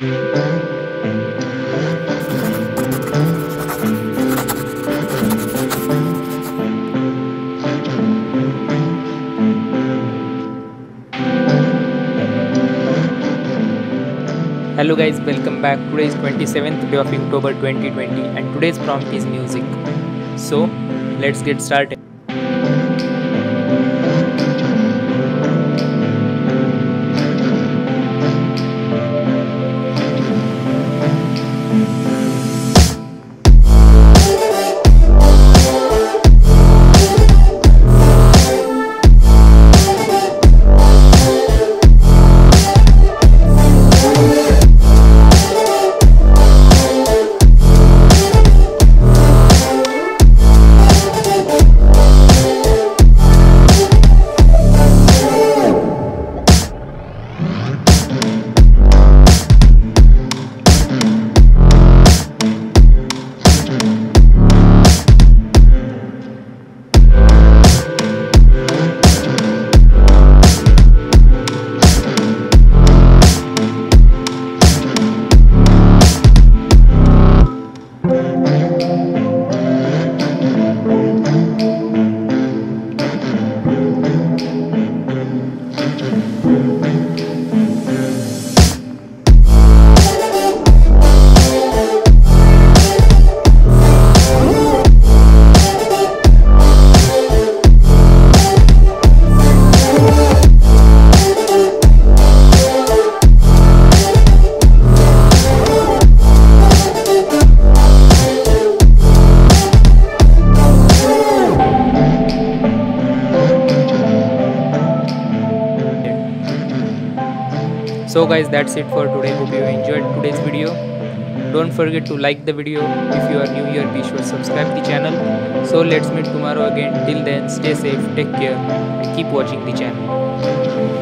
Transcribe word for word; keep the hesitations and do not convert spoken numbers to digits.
Hello guys, welcome back. Today is twenty-seventh day of Inktober twenty twenty and today's prompt is music. So let's get started. So guys, that's it for today. Hope you enjoyed today's video. Don't forget to like the video. If you are new here, be sure to subscribe the channel. So let's meet tomorrow again. Till then, stay safe, take care and keep watching the channel.